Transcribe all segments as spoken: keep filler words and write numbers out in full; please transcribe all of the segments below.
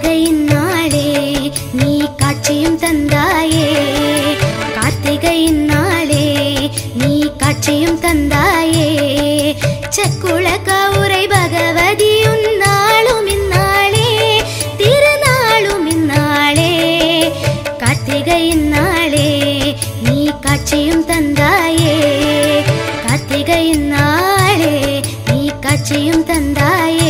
கார்த்திகையின் நாளே நீ காட்சியும் தந்தாயே, கார்த்திகையின் நாளே நீ காட்சியும் தந்தாயே, சக்குள கவுரை பகவதி உன்னாளும் இந்நாளே, திருநாளும் இந்நாளே, கார்த்திகையின் நாளே நீ காட்சியும் தந்தாயே, கார்த்திகையின் நாளே நீ காட்சியும் தந்தாயே.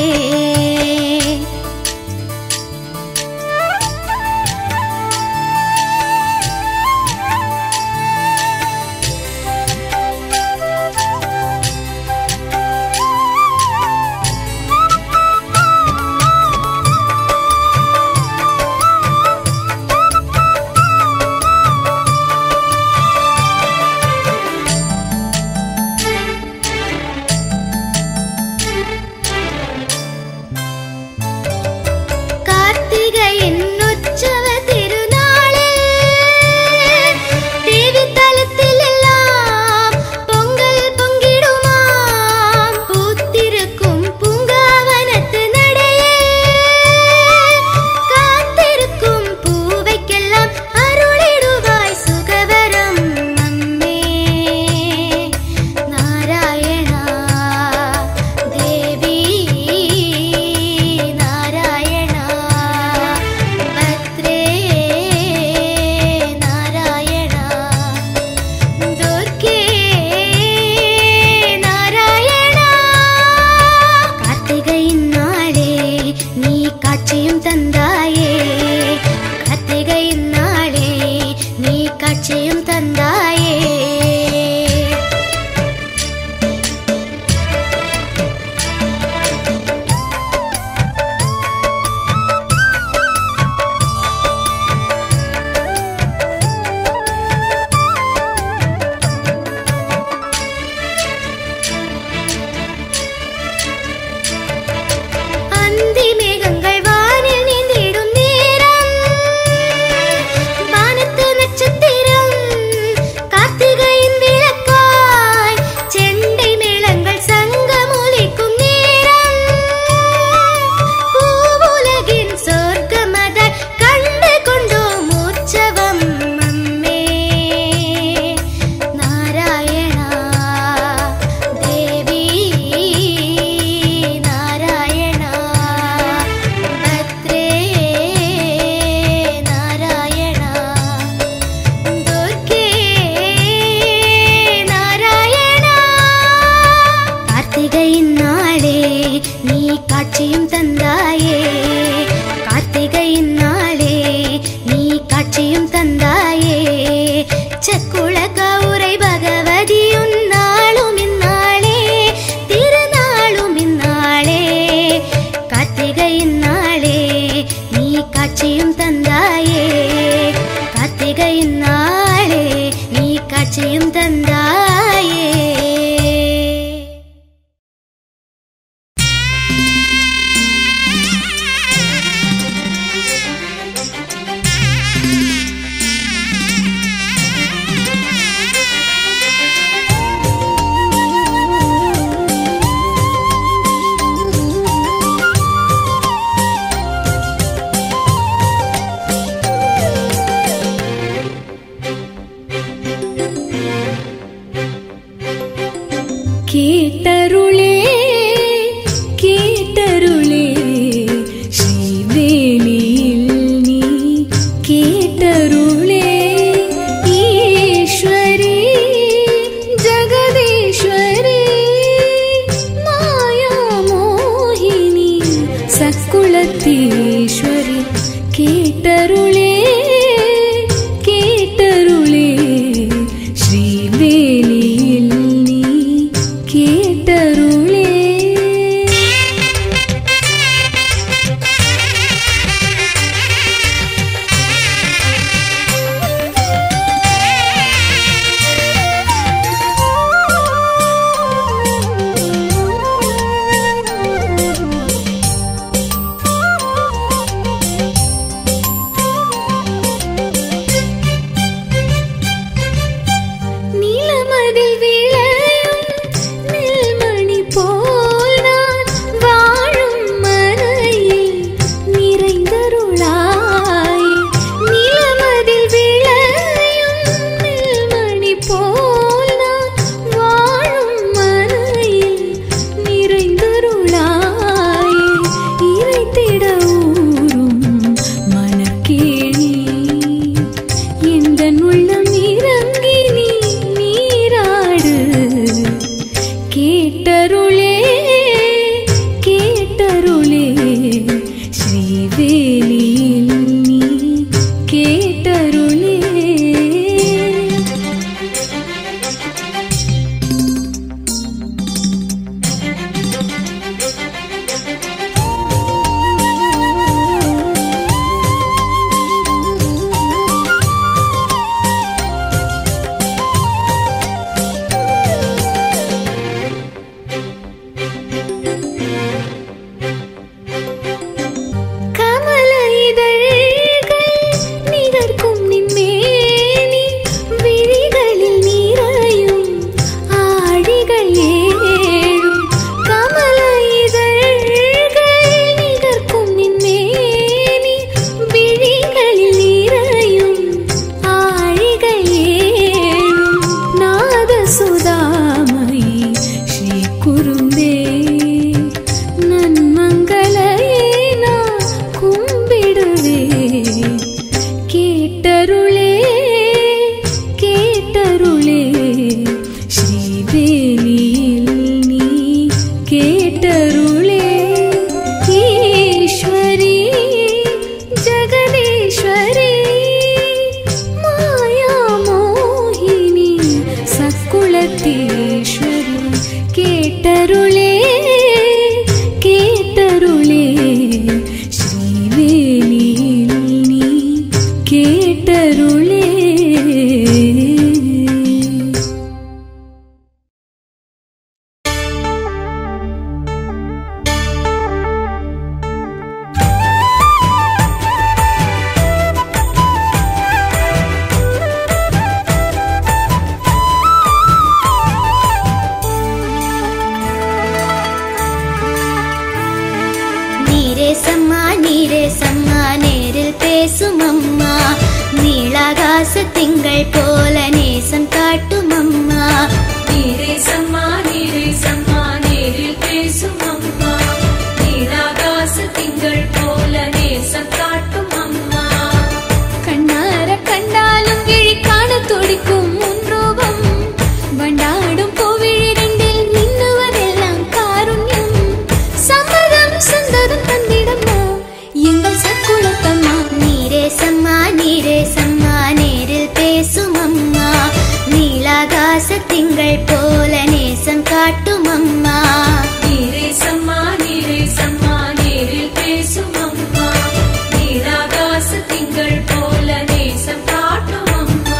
நீரேசம்மா நீரேசம்மா நேரில் பேசும் அம்மா நீளாகாச திங்கள் போல நேசம் காட்டும் அம்மா நீரேசம்மா நீரேசம்மா நேரில் பேசும் அம்மா நீளாகாச திங்கள் போல நேசம் காட்டும் அம்மா கண்ணார கண்டாலும் விழி காண துடிக்கும் உன் ரூபம் வண்டாடும் பூவிழிரண்டில் மின்னுவதெல்லாம் காருண்யம் சம்மதம் சுந்தரம் தந்திடம்மா எங்கள் சக்குளத்தம்மா நீரேசம்மா நீரேசம்மா நேரில் பேசும் அம்மா நீளாகாச திங்கள் போல நேசம் காட்டும் அம்மா நீரேசம்மா நீரேசம்மா நேரில் பேசும் அம்மா நீளாகாச திங்கள் போல நேசம் காட்டும் அம்மா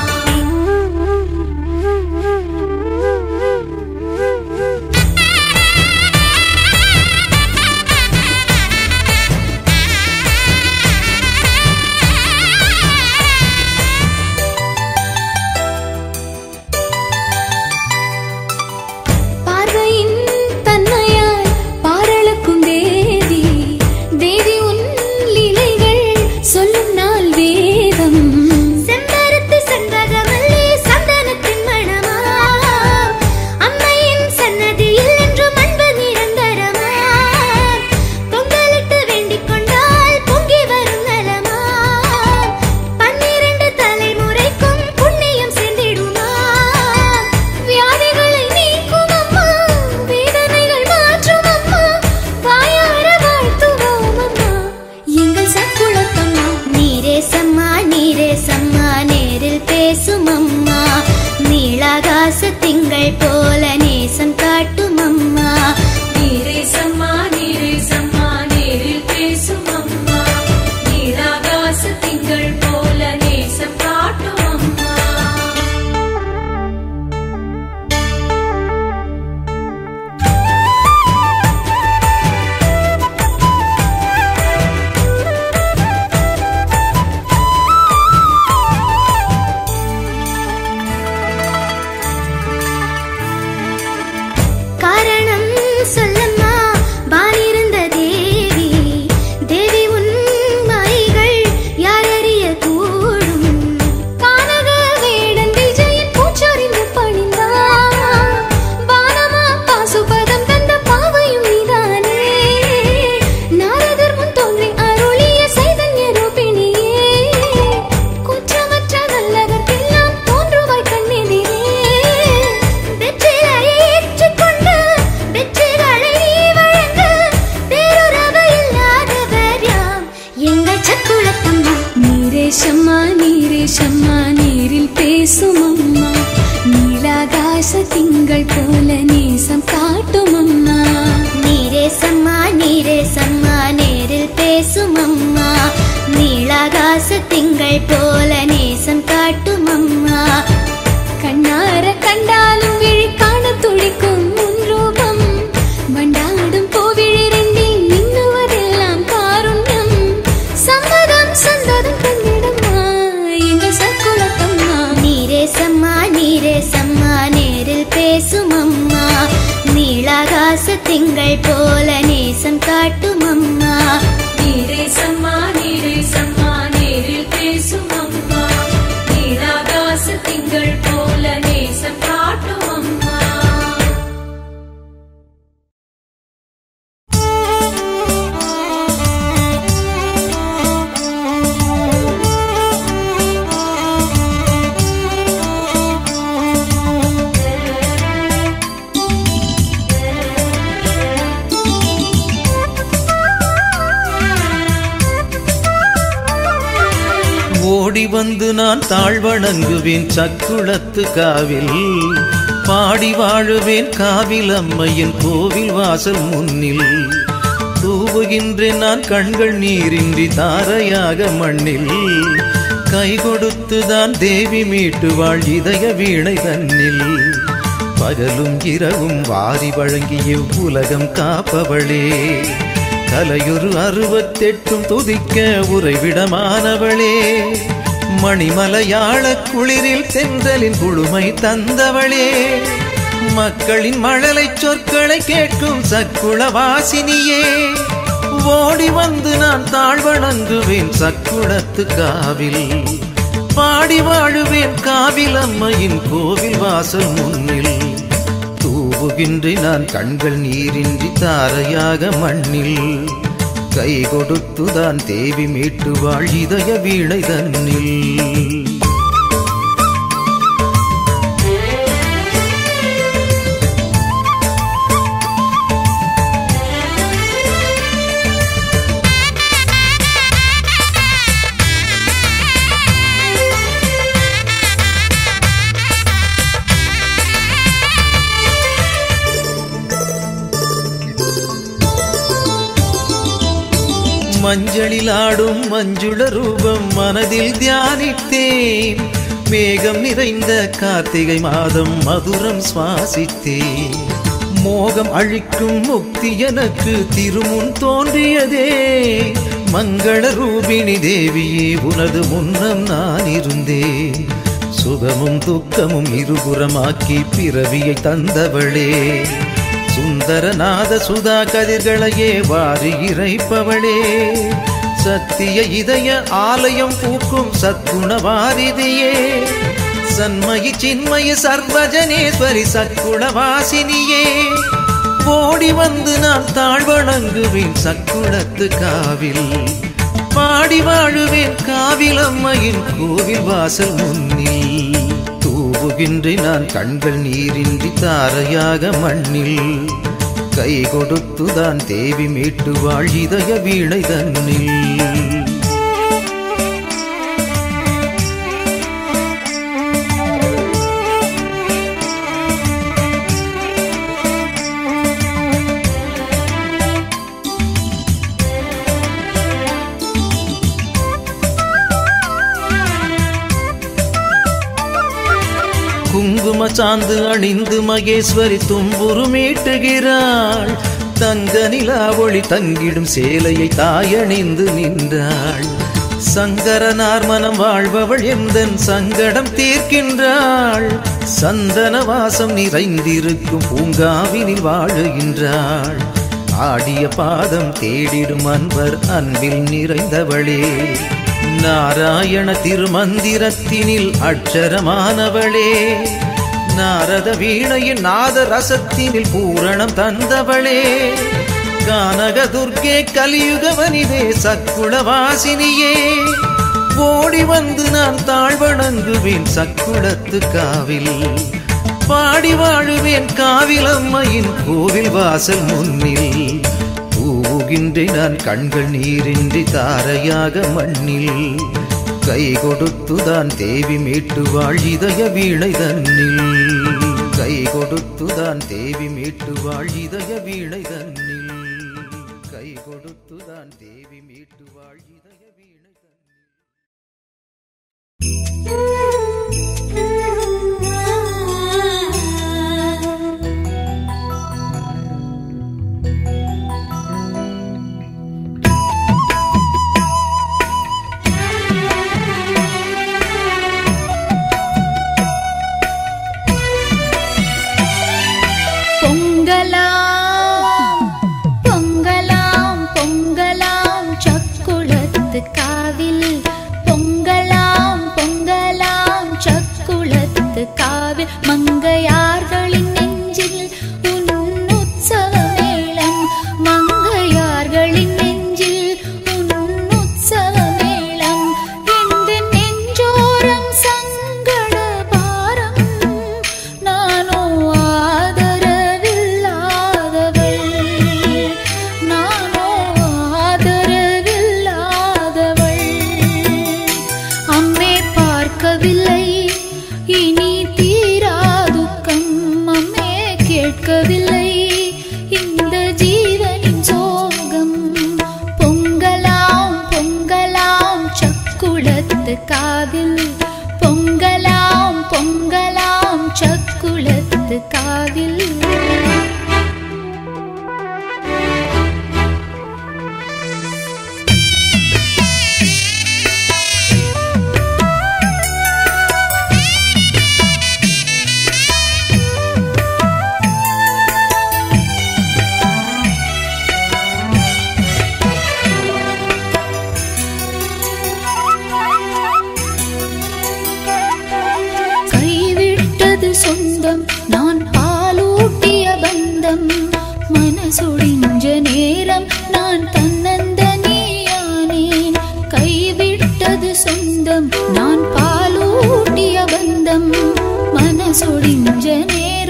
பார்வையின் தன்மையாய் பாரளக்கும் தேவி தேவி உன் லீலைகள் சொல்லும் நாள் வேதம் செம்பருத்தி செண்பகமல்லி சந்தனத்தின் மணமா அம்மையின் சன்னதியில் என்றும் அன்பு நிரந்தரமா பொங்கலிட்டு வேண்டிக் கொண்டால் பொங்கி வரும் நலமா பன்னிரண்டு தலைமுறைக்கும் புண்ணியம் சேர்ந்திடுமா வியாதிகளை நீக்கும் அம்மா வேதனைகள் மாற்றும் அம்மா வாயார வாழ்த்துவோம் அம்மா எங்கள் சக்குளத்தம்மா நீரேசம்மா நீரேசம்மா நேரில் பேசும் அம்மா நீளாகாச திங்கள் போல நேசம் காட்டும் அம்மா நீரேசம்மா நீரேசம்மா நேரில் பேசும் அம்மா நீளாகாச திங்கள் போல நேசம் காட்டும் அம்மா காரணம் சொல்லம்மா வானிருந்த தேவி தேவி உன் மாய்கள் யாரறிய கூடும் கானக வேடன் விஜயன் பூச்சொரிந்து பணிந்தான் பானமா பாசுபதம் தந்த பாவையும் நீதானே நாரதர் முன் தோன்றி அருளிய சைதன்ய ரூபிணியே குற்றமற்ற நல்லதற்கெல்லாம் தோன்றுவாய் கண்ணெதிரே வெற்றிலையை ஏற்றுக்கொண்டு வெற்றிகளை நீ வழங்க பேருறவு இல்லாதவர் யாம் எங்கள் சக்குளத்தம்மா நீரேஷம்மா நீரேஷம்மா நேரில் பேசும் அம்மா நீலாகாச திங்கள் போல நேசம் காட்டும் அம்மா நீரேசம்மா நீரேசம்மா நேரில் பேசும் அம்மா நீளாகாச திங்கள் போல நேசம் காட்டும் அம்மா கண்ணார கண்டாலும் விழி காண துடிக்கும் உன் ரூபம் வண்டாடும் பூவிழிரண்டில் மின்னுவதெல்லாம் காருண்யம் சம்மதம் சுந்தரம் தந்திடம்மா எங்கள் சக்குளத்தம்மா நீரேசம்மா நீரேசம்மா நேரில் பேசும் அம்மா நீளாகாச திங்கள் போல நேசம் காட்டும் அம்மா நீரேசம்மா நீரேசம்மா நேரில் பேசும் அம்மா நீளாகாச திங்கள் போல நேசம் காட்டும் அம்மா ஓடி வந்து நான் தாழ்வணங்குவேன் சக்குளத்து காவில் பாடி வாழுவேன் காவில் அம்மையின் கோவில் வாசல் முன்னில் தூவுகின்றேன் நான் கண்கள் நீரின்றி தாரையாக மண்ணில் கை கொடுத்துதான் தேவி மீட்டுவாள் இதய வீணை தன்னில் பகலும் இரவும் வாரி வழங்கி இவ்வுலகம் காப்பவளே கலையொரு அறுபத்தெட்டும் துதிக்க உறைவிடமானவளே மணிமலையாள குளிரில் தென்றலின் குழுமை தந்தவளே மக்களின் மழலை சொற்களை கேட்கும் சக்குள வாசினியே ஓடி வந்து நான் தாழ்வணங்குவேன் சக்குளத்து காவில், பாடி வாழுவேன் காவில் அம்மையின் கோவில் வாசல் முன்னில். தூவுகின்றேன் நான் கண்கள் நீரின்றி தாரையாக மண்ணில், கை கொடுத்துதான் தேவி மீட்டுவாள் இதய வீணை தன்னில். மஞ்சளில் ஆடும் மஞ்சுள ரூபம் மனதில் தியானித்தேன், மேகம் நிறைந்த கார்த்திகை மாதம் மதுரம் சுவாசித்தேன். மோகம் அழிக்கும் முக்தி எனக்கு திருமுன் தோன்றியதே, மங்கள ரூபிணி தேவியே உனது முன்னம் நான் இருந்தேன். சுகமும் துக்கமும் இருபுறமாக்கி பிறவியை தந்தவளே, சுந்தரநாத சுதா கதிர்களையே வாரி இறைப்பவளே. சத்திய இதய ஆலயம் பூக்கும் சத்குணவாரிதியே, சன்மயி சின்மய சர்வஜனேஸ்வரி சக்குளவாசினியே. ஓடி வந்து நான் தாழ்வணங்குவேன் சக்குளத்து காவில், பாடி வாழுவேன் காவில் அம்மையின் கோவில் வாசல் முன்னில். தூவுகின்றேன் நான் கண்கள் நீரின்றி தாரையாக மண்ணில், கை கொடுத்துதான் தேவி மீட்டுவாள் இதய வீணை தன்னில். குங்கும சாந்து அணிந்து மகேஸ்வரி தும்புரு மீட்டுகிறாள், தங்க நிலா ஒளி தங்கிடும் சேலையை தாயணிந்து நின்றாள். சங்கரனார் மனம் வாழ்பவள் எந்தன் சங்கடம் தீர்க்கின்றாள், சந்தன வாசம் நிறைந்திருக்கும் பூங்காவினில் வாழுகின்றாள். ஆடிய பாதம் தேடிடும் அன்பர் அன்பில் நிறைந்தவளே, நாராயண திருமந்திரத்தினில் அட்சரமானவளே. நாரத வீணையின் நாத ரசத்தினில் பூரணம் தந்தவளே, கானக துர்க்கே கலியுக வனிதே சக்குளவாசினியே. ஓடி வந்து நான் தாழ்வணங்குவேன் சக்குளத்து காவில், பாடி வாழுவேன் காவில் அம்மையின் கோவில் வாசல் முன்னில். தூவுகின்றேன் நான் கண்கள் நீரின்றி தாரையாக மண்ணில், கை கொடுத்துதான் தேவி மீட்டுவாள் இதய வீணை தன்னில். கை கொடுத்துதான் தேவி மீட்டுவாள் இதய வீணை தன்னில், கை கொடுத்துதான் தேவி மீட்டுவாள் இதய வீணை தன்னில். மங்கையார்களின் நெஞ்சில் உன் உற்சவ மேளம், மங்கையார்களின் நெஞ்சில் உன் உற்சவ மேளம். இந்த நெஞ்சோரம் சங்கட பாரம், நானோ ஆதரவில்லாதவள், நானோ ஆதரவில்லாதவள். அம்மே பார்க்கவில்லை இனி கேட்கவில்லை இந்த ஜீவனின் சோகம். பொங்கலாம் பொங்கலாம் சக்குளத்து காவில், பொங்கலாம் பொங்கலாம் சக்குளத்து காவில்.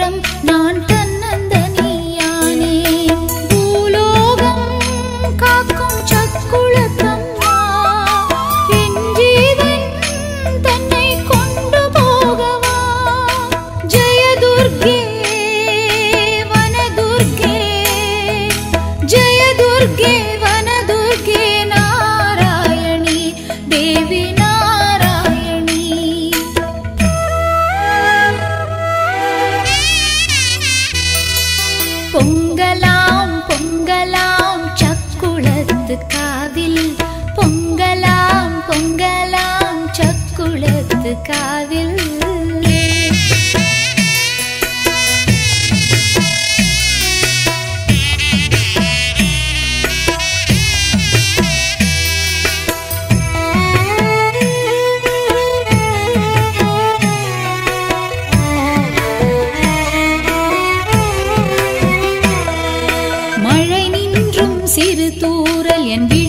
நேரம் நான் தன்னந்தனியானே. பூலோகம் காக்கும் சக்குளத்தம்மா என் ஜீவன் தன்னை கொண்டு போகவா. ஜெயதுர்கே வனதுர்கே ஜெயதுர்கே வனதுர்கே நாராயணி தேவி நாராயணி. பொங்கலாம் பொங்கலாம் சக்குளத்து காதில், பொங்கலாம் பொங்கலாம் சக்குளத்து காதில். மழை நின்றும் சிறு தூறல் என்